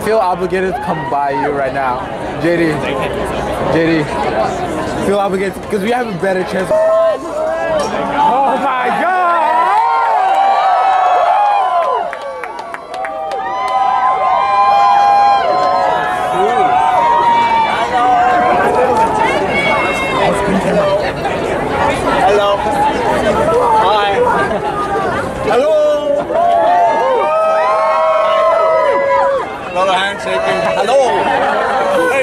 feel obligated to come by you right now. JD, feel obligated because we have a better chance. Oh my God! Hello. Hi. Hello. A lot of handshaking. Hello. Hey.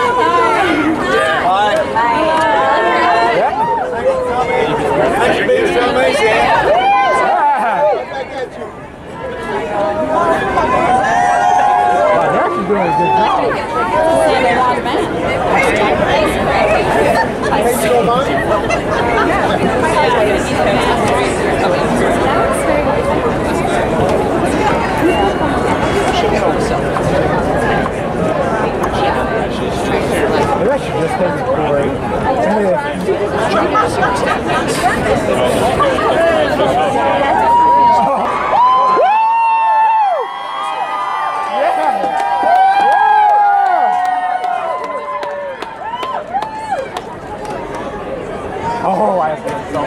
Hi. Thanks for being so amazing. They're actually doing a good job. Oh, I feel so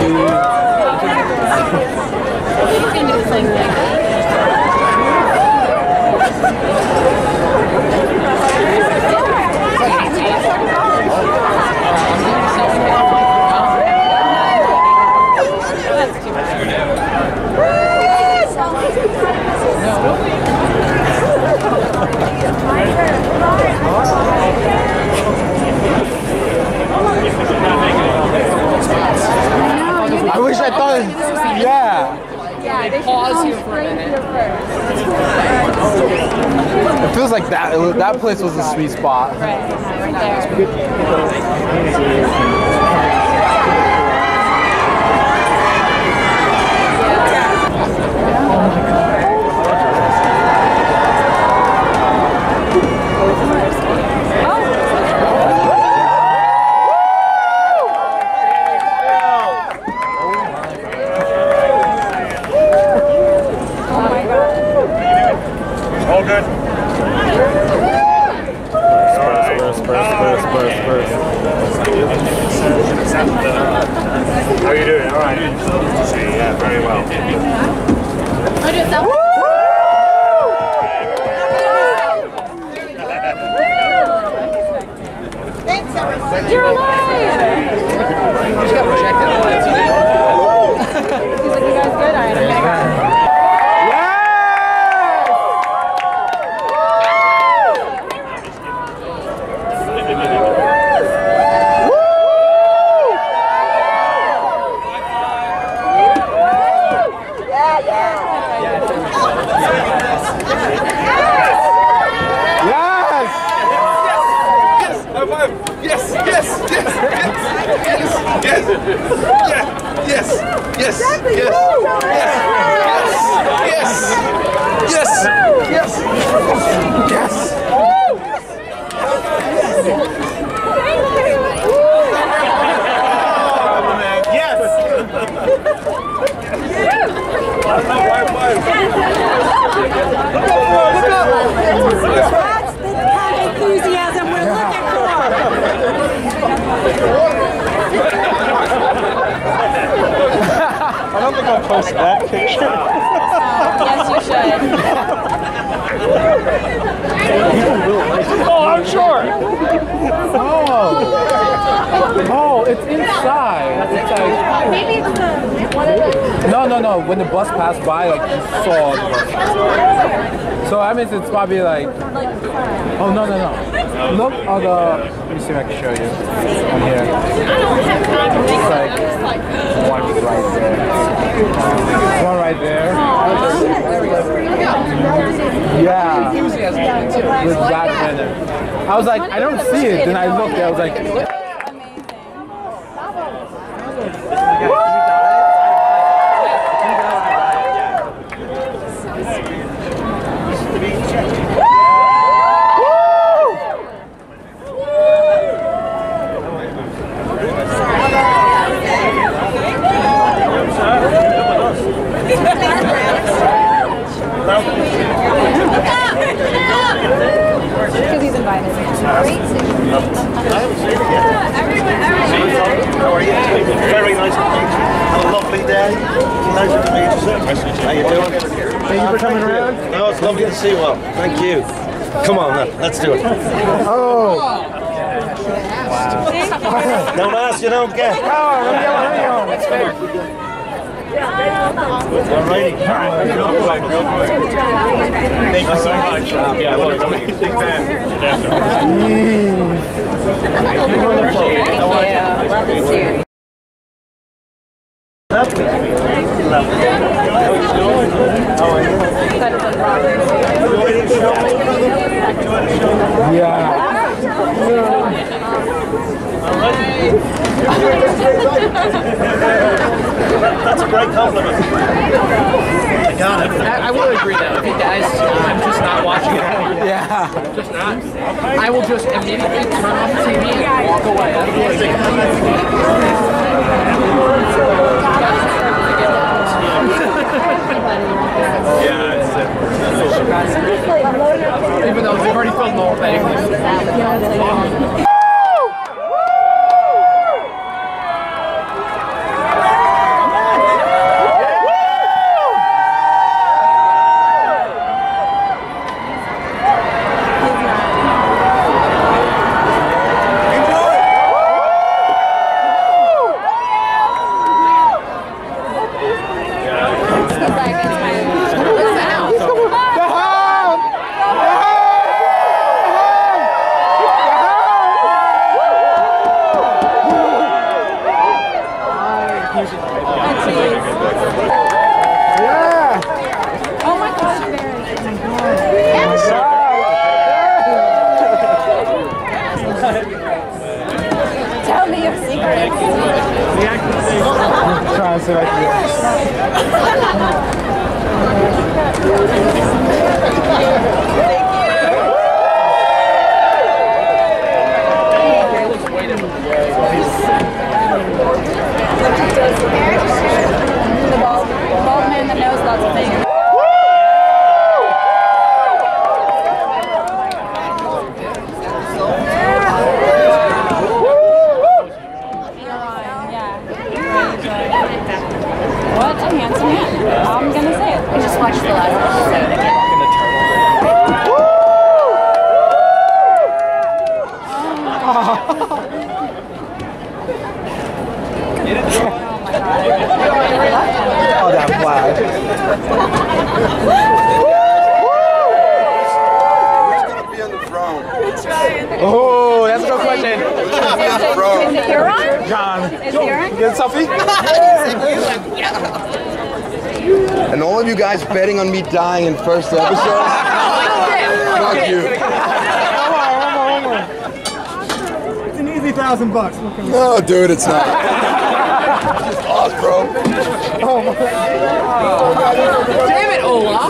I wish I thought, yeah. Yeah, they pause here for a minute. It feels like that place was a sweet spot. Right there. All good. Spurs. How are you doing? All right. Yeah, very well. You're alive! Just got projected on that TV. He's like, you guys good? All right, I'm gonna go. I don't think I'll post that picture. Yes, you should. People will like it. Oh, I'm sure. Oh, it's inside. It's like, Maybe it's one of the... no. When the bus passed by, like you saw the bus. So that means it's probably like. Oh no. Look on the. Let me see if I can show you. On here. It's like one right there. One right there. Yeah. With that in it. I was like, I don't see it. Then I looked. I was like. Because he's invited. I haven't seen him yet. How are you? Very nice to meet you. Have a lovely day. Nice to meet you, sir. How you doing? Thank you for coming around. No, it's lovely to see you all. Thank you. Come on, then. Let's do it. Oh. Don't ask, you don't get. Oh, let me go. It's fair. Alrighty. Thank you so much. Yeah, look, I'm a big fan. Yeah. That's a great compliment. I will agree though. If he dies, I'm just not watching it. Yeah. Just not. I will just immediately turn off the TV and walk away. Even though we've already filmed the whole thing. Tell me your secrets. Try and see if I can The bald man that knows lots of things. What a handsome man. I'm gonna say it. I just watched the last episode again. Oh, that flag. Who's gonna be on the throne? Oh, that's a good question. Is it Euron? John. Is it Euron? Get a selfie? And all of you guys betting on me dying in first episode? Fuck you. One more. It's an easy $1,000. No, dude, it's not. Just lost, bro. Damn it, Olaf!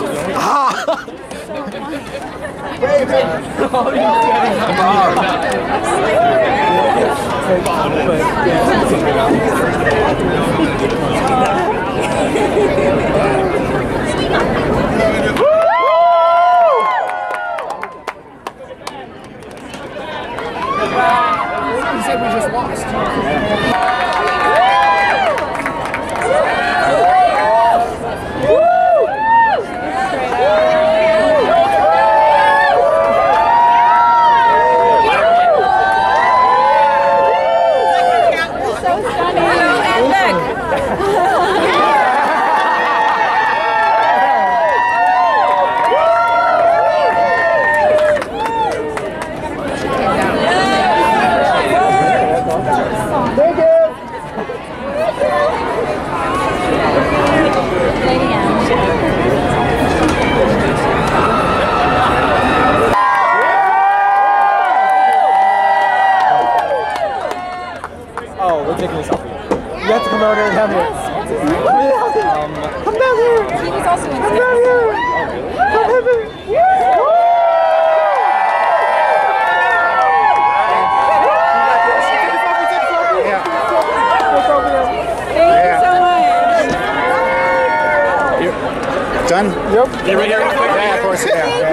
You said we just lost. Done? Yep. You ready here real quick? Yeah, of course, yeah.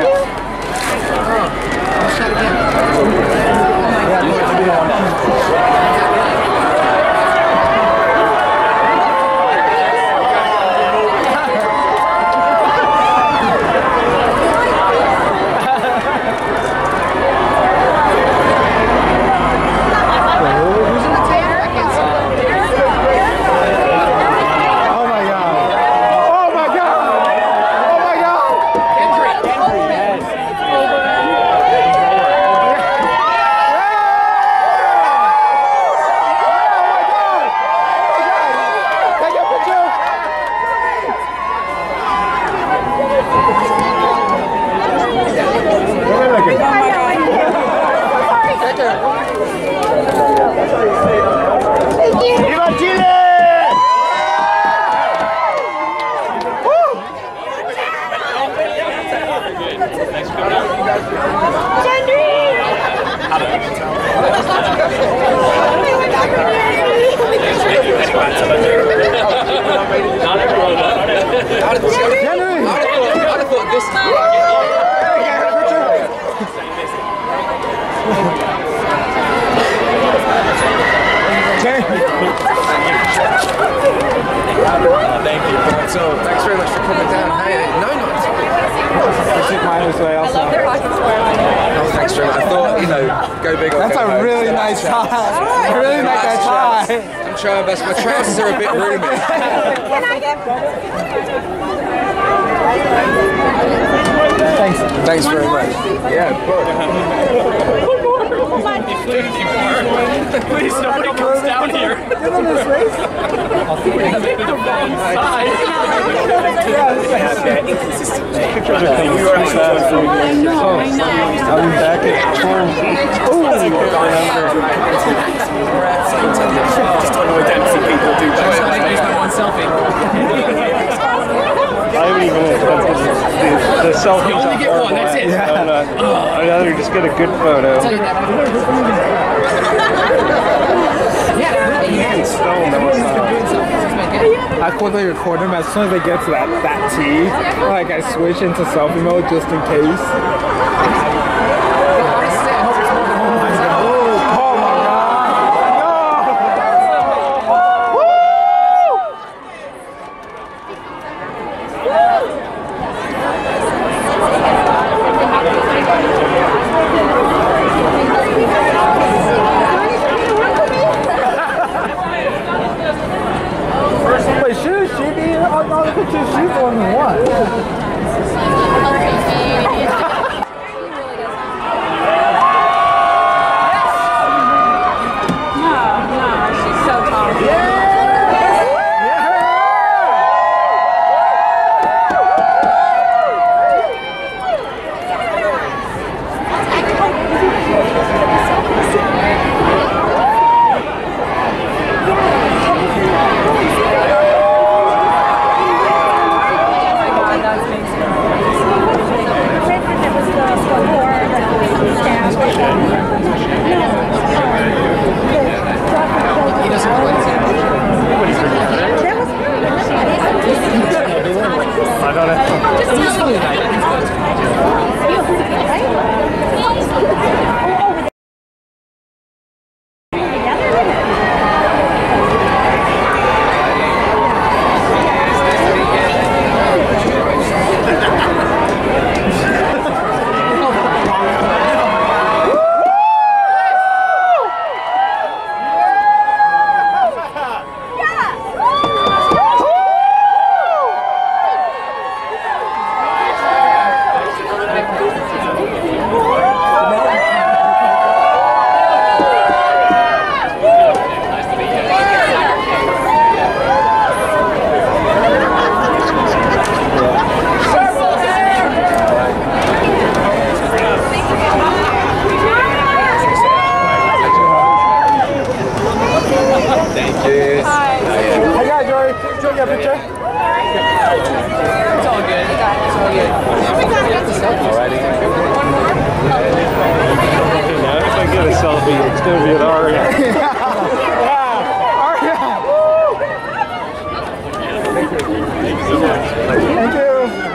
Thank you. So, thanks very much for coming down. Hey, no, not I took mine this way also. I love their pocket square one. Oh, thanks very much. I thought, you know, go big or That's go a home. really nice tie. I really like that tie. I'm trying my best. My trousers are a bit roomy. Can I get? Thanks. Thanks very much. Yeah, of course. Please, nobody comes down here. Give them this race. I'll see you. The wrong side. I know. I'm back at home. Just on the way down to see people do that. One selfie. I haven't even attempted the selfie. You only get one, that's it. I'd rather just get a good photo. I quickly record them as soon as they get to that T. Like I switch into selfie mode just in case. Wait, should she be on all the pictures? She's the one who won. It's going to be an Aria. Thank you.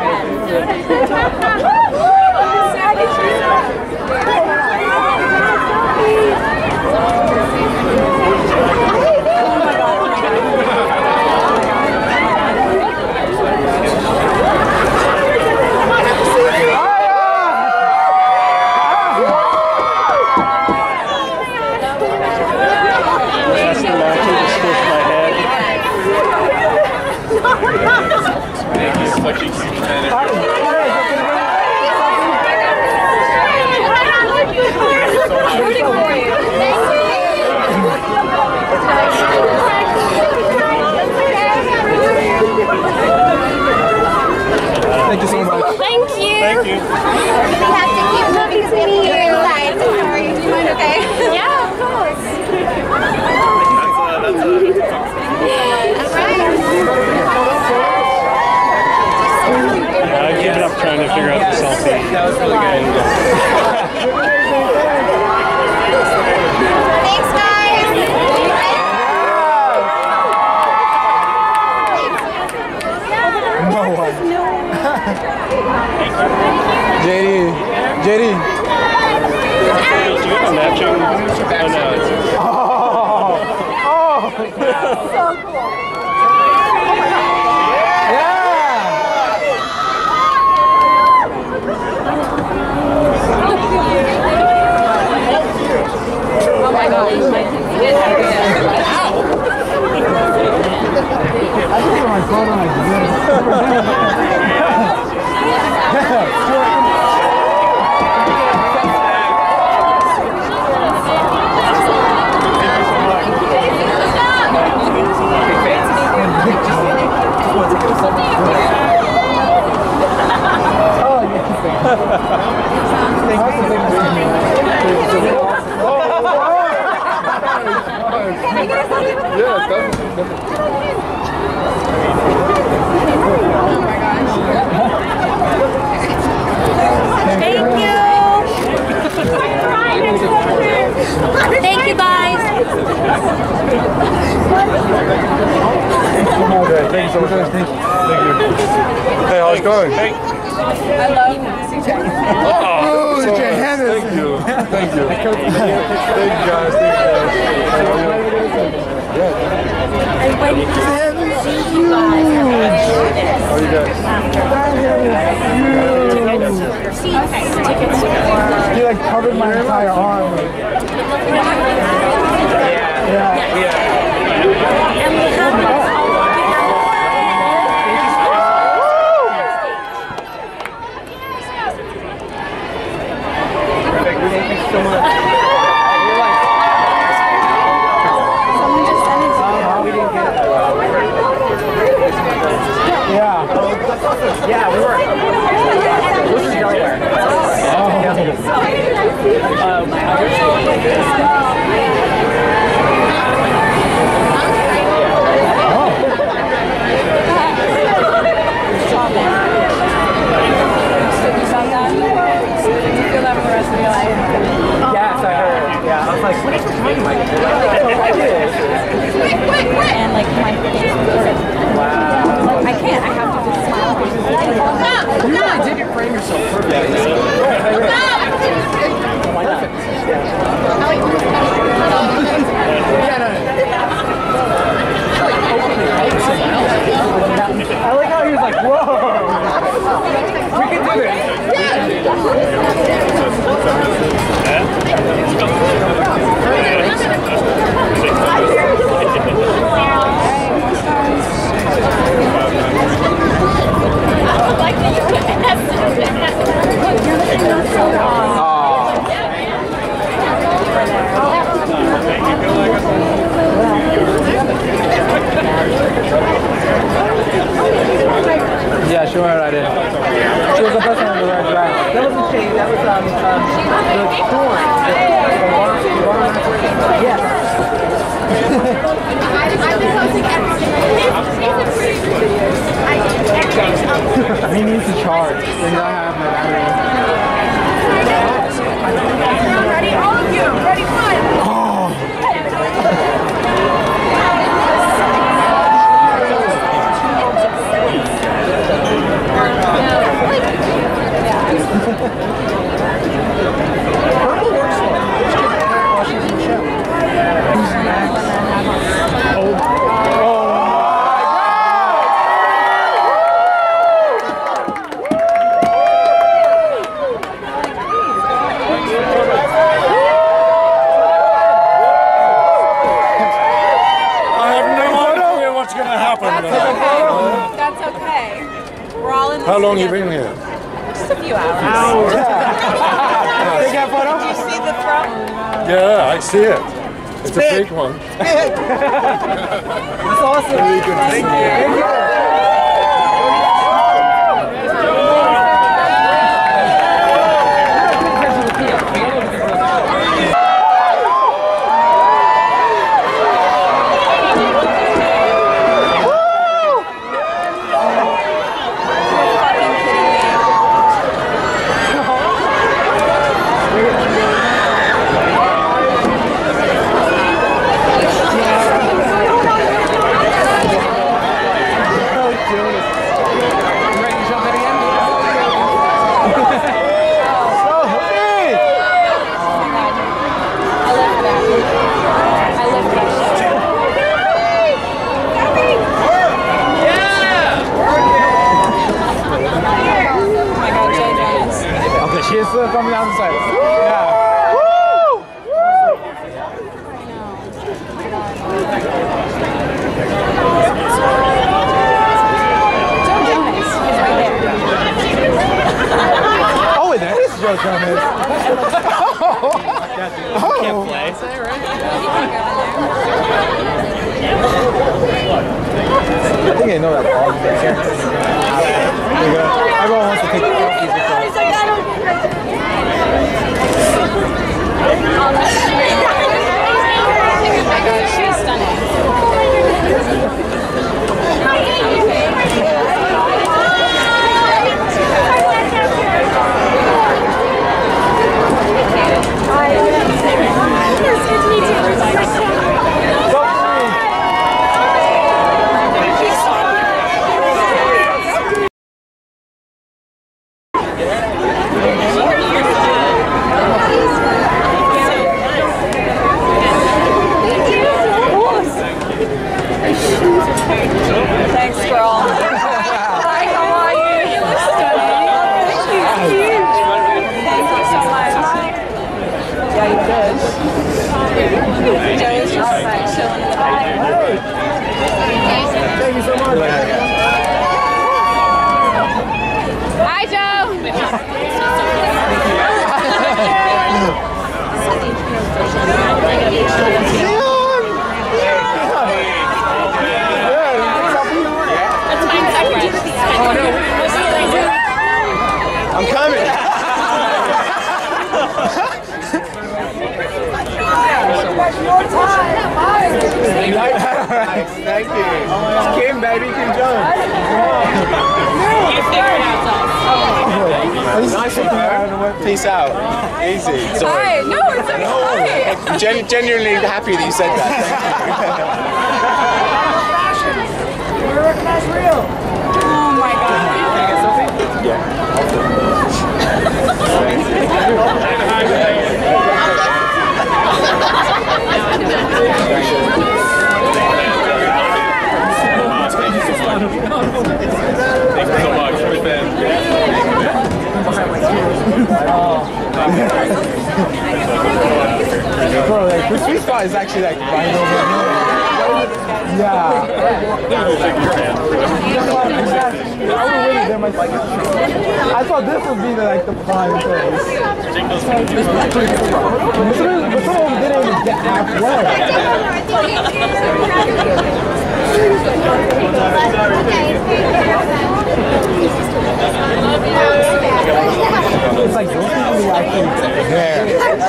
Thank you so much. Thank you. Thank you. We have to keep moving because we have to get inside. Sorry. Do you mind? Okay. Yeah, of course. I've given up trying to figure out the selfie. That was really good. Thanks, guys. No one. JD. Matching. Oh no. So cool. Oh my God. Thank you, guys. Thank you so much. Thank you. Hey, how's it going? I love you. Oh, so your hand is. Thank you. Thank you. Thank you, guys. Thank you, guys. How are you guys? You like covered my entire arm. Yeah, we were. This is Delaware. Yes, I heard. Yeah, I was like, what are you talking about? And like my face was wow. I can't. I have to just smile. You really did frame yourself perfectly. Why not? I like how he was like, whoa. We can do this. Yeah, she went right in. She was the person on the right track. That wasn't shade, that was the thorn. Yes. He needs to charge. Then I have my battery. Ready? All of you. Ready? One. How long you been here? Just a few hours. Take that photo? Did you see the throne? Yeah, I see it. It's a big one. That's awesome. Very good. Thank you. Thank you. She's coming down the side. Yeah. Woo! Oh, wait, that is Joe Jonas. Can't play. I think I know that all the characters. Everyone wants to take selfies with us. She's stunning. Thanks, girl. Hi, how are you? You look stunning. Thank you. Thank you so much. Yeah, you did. Joe's just like chilling in the back. Thank you so much. Hi, Joe. I'm coming. Thank you. Kim, baby, Kim Jong. You figured out Nice to meet you. Peace out. Easy. Sorry. Hi. No, it's okay. Genuinely happy that you said that. Oh my God. Thank you so much. Bro, like, the sweet spot is actually like right over here. Yeah. I would really there myself. I thought this would be the prime place. But some of them didn't even get halfway. It's like those people who actually there.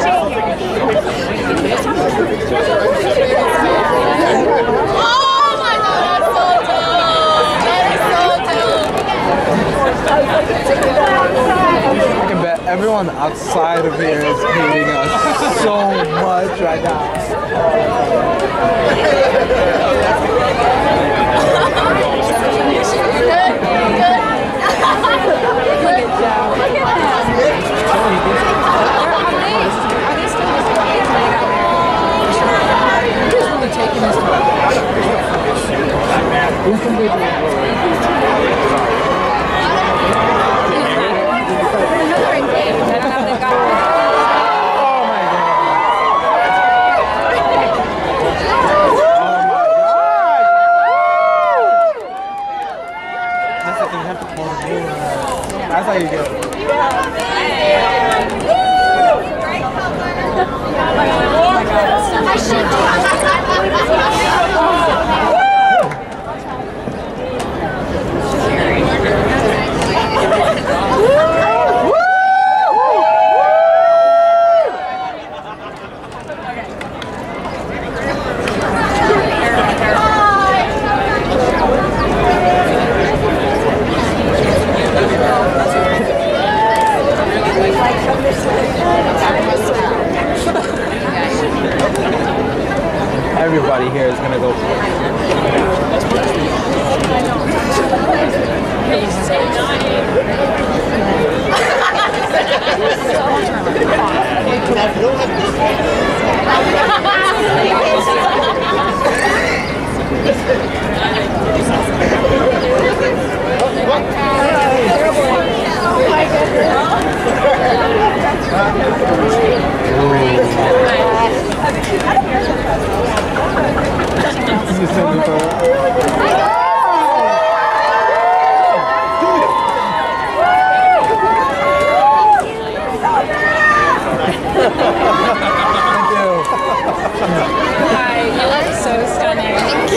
Oh my God, that's so dope. That is so dope. I can bet everyone outside of here is hating us so much right now. That's how you do Everybody here is gonna go for it. Hi, you look so stunning.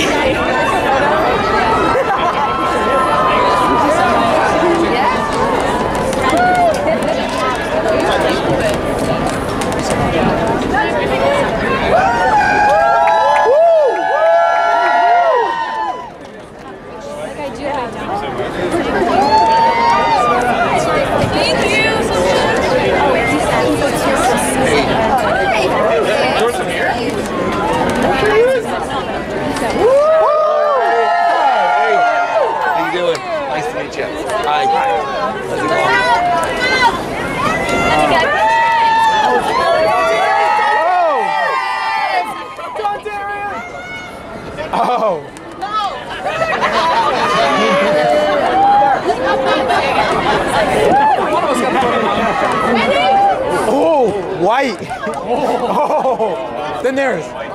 White. Oh, then there's. Snow.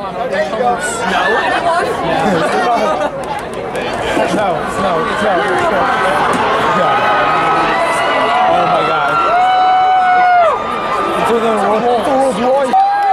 Oh my God. It's within a Rolls Royce.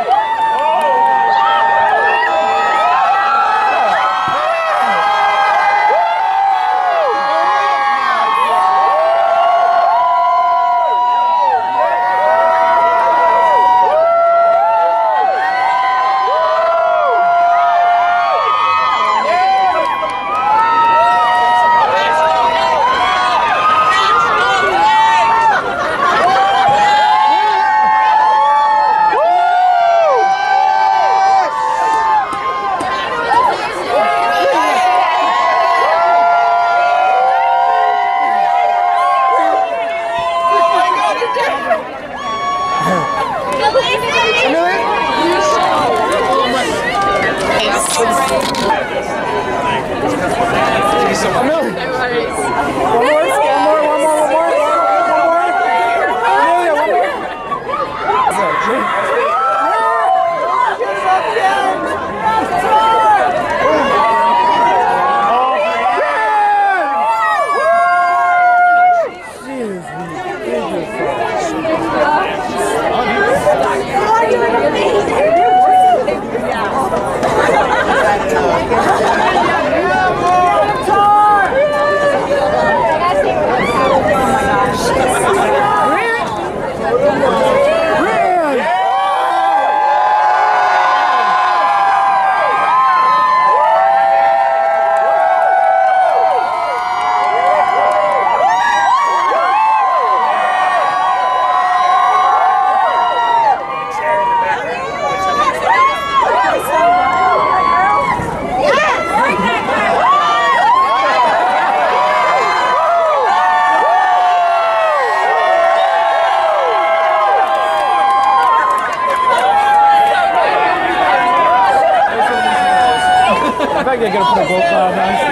I think you're gonna put a GoPro on us.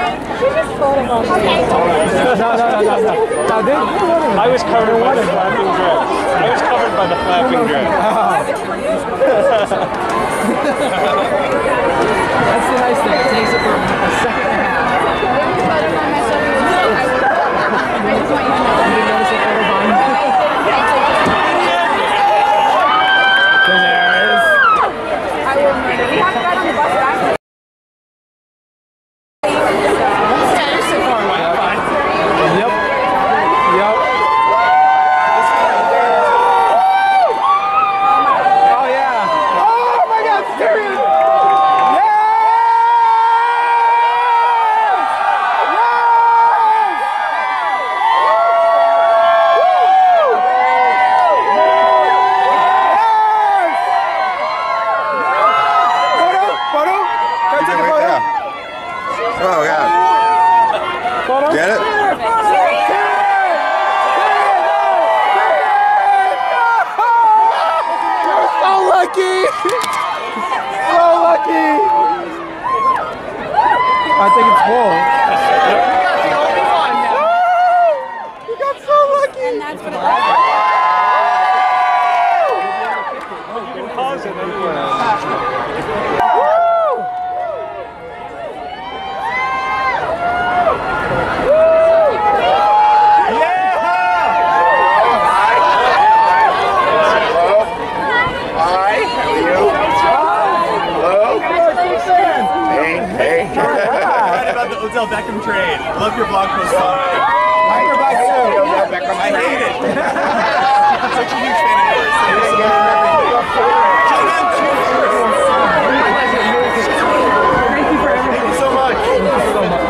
No. I was covered by the flapping dress. I was covered by the flapping dress. That's the nice thing. It takes it for a second and a half. lucky! So lucky! I think it's full. You got so lucky! And that's what it was. Pause it anywhere. Beckham trade. Love your blog post on it. I hate it. I'm such a huge fan of yours. Thank you for everything. Thank you so much. Thank you so much.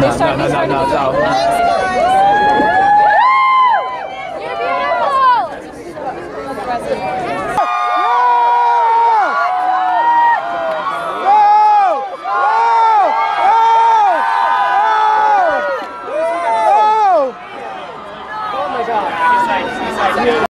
Oh my God.